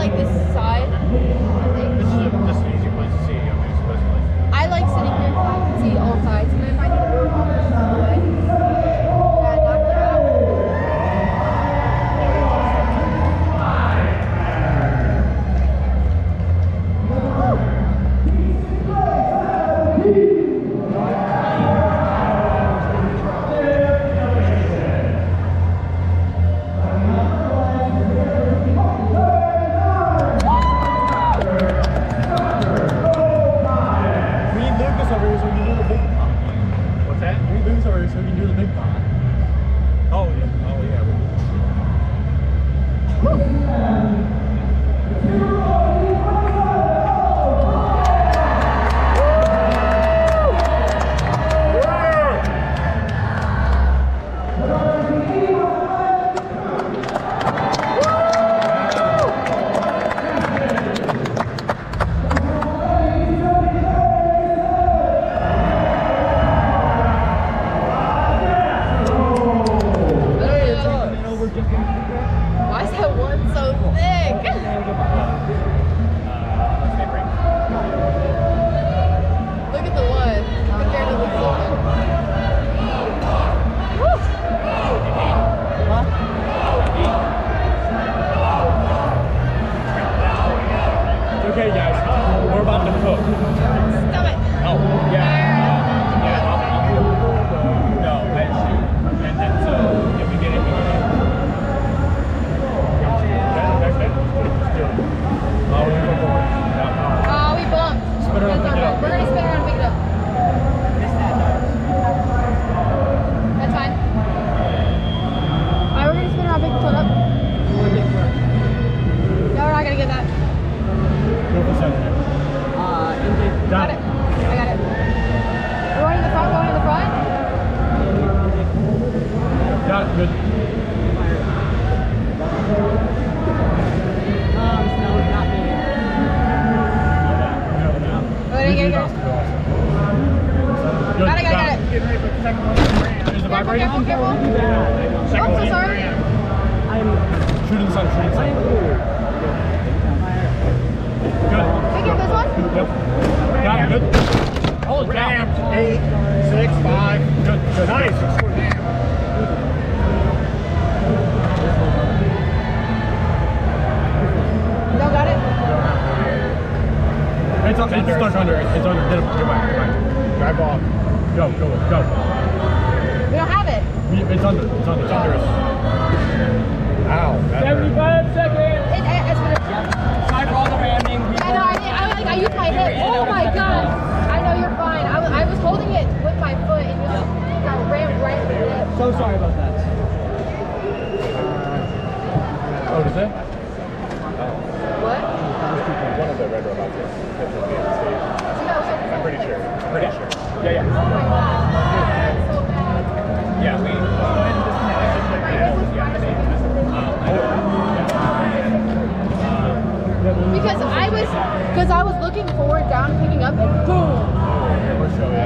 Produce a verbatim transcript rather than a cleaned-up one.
like this side. I think. This is, a, this is an easy place to see. I mean, it's the best place. I like sitting here so I can see all sides. And if I need to move off the way, yeah, knock it out. Why is that one so thick? Look at the one compared to the one. Woo! It's okay, guys. We're about to cook. Stop it. Oh, yeah. Yeah. No, I shoot. And then so if we get it, we get it. Oh, we bumped. Spin around and pick it up. We're gonna spin around and pick it up. That's fine. Alright, we're gonna spin around and pick the foot up. No, we're not gonna get that. Go for seven. Uh, intake. Got it. I got it. We're going in the front, going in the front. Got it, good. Um, no, not me. Oh, I didn't get it. Got it, got it, got it. Getting ready for the second one. There's the Careful, vibrator. careful, careful. Second Oh, one. so sorry. I'm Shooting the sun, shooting the sun. Good. Can you get this one? Yep. Got it, good. Hold it down. Eight, six, five. Good, good. Nice. No, got it. It's, it's stuck under. It's under. Get it. Get back. Get back. Drive off. Go, go, go. We don't have it. It's under. It's under. It's under us. Ow. seventy-five seconds. It, it, it's been a, Sorry for all the ramming. I know, I, I, I, I used my hip. Oh my god. I know, you're fine. I was, I was holding it with my foot and you just got rammed right in the hip. So sorry about that. Oh, does it? What? One of the red robots is definitely on stage. I'm pretty sure. Pretty sure. Yeah, yeah. Oh my god. That's so bad. Yeah, we. Because I was, because I was looking forward down, picking up, and boom. We're showing.